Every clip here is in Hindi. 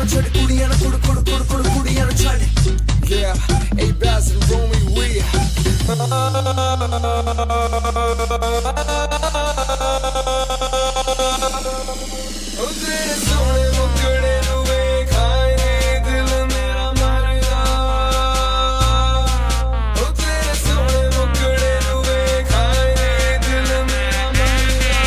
छड़ कुड़ियां ना कुड़ कुड़ कुड़ कुड़ कुड़ियां ना छड़ yeah a bass and romy we ओ तेरे सोने मुखड़े नू वेखा दिल मेरा मर गया ओ तेरे सोने मुखड़े नू वेखा दिल मेरा मर गया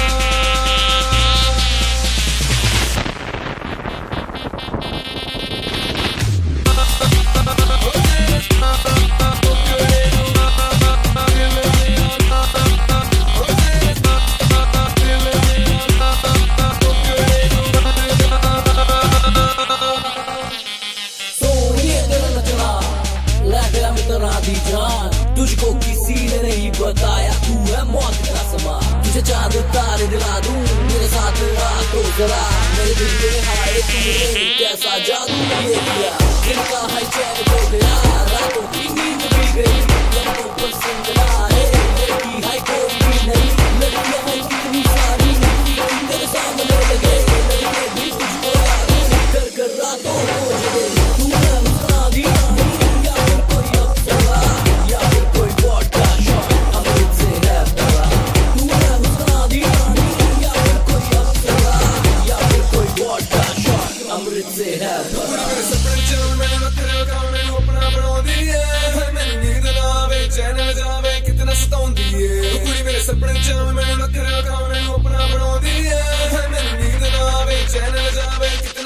तुझको किसी ने नहीं बताया तू है मौत का समा तुझे चांद तारे दिला दूं मेरे साथ आ तो जरा मेरे दिल में हाय तूने कैसा जादू ये किया दिल का है चैन खो गया रातों की नींद भी गई लड़कों पर सिंगला है लड़की है कोई नहीं लड़कियां हैं कितनी सारी मेरे सामने लगे लड़के भी तुझको याद कर कर रातों को जगे तू है मुस्कुरा दी सपने जावे मैं नखरे काम मैनू अपना बनाउंदी है मैनू नींद ना आवे चैन जावे।